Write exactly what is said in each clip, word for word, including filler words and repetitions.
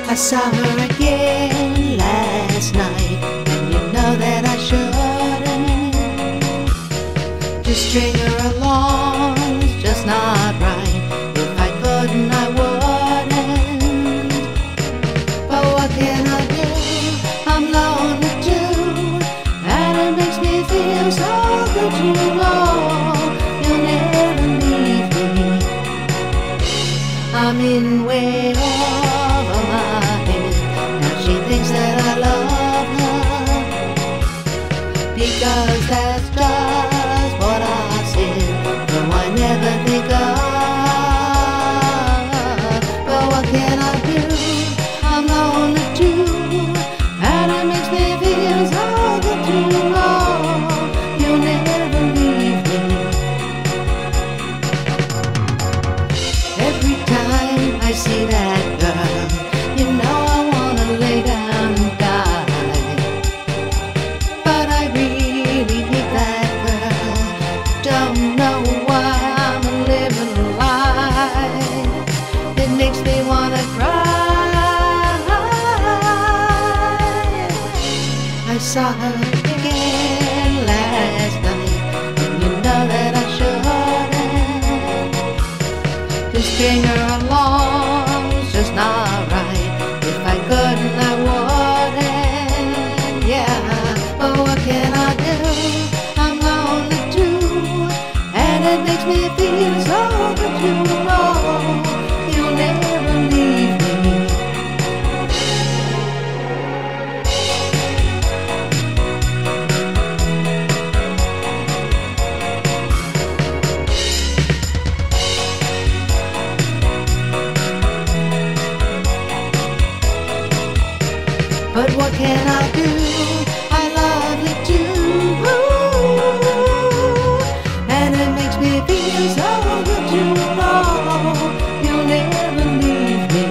I saw her again last night, and you know that I shouldn't. To string her along is just not right. If I couldn't, I wouldn't. But what can I do? I'm lonely too, and it makes me feel so good to know you'll never leave me. I'm in way over my head. Now she thinks that I love her, because that's just what I said, though I never think of. But what can I do? I'm lonely too, and it makes me feel so good to know you'll never leave me. Every time I see that girl, you know I wanna lay down and die. But I really need that girl. Don't know why I'm living a lie. It makes me wanna cry. I saw her again last night, and you know that I shouldn't. To string her along is just not right. If I couldn't, I wouldn't. Yeah, but what can I do? I'm lonely too, and it makes me feel so good to know you'll never leave me. But what can I do? I love you too, and it makes me feel so good to know you'll never leave me.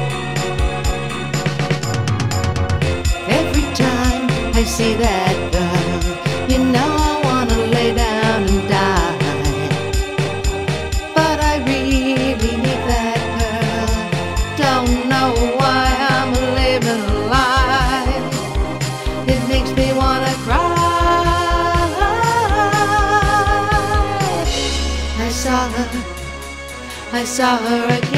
Every time I see that girl, you know I wanna lay down and die. But I really need that girl. Don't know why I'm living a lie. It makes me wanna cry. I saw her, I saw her again.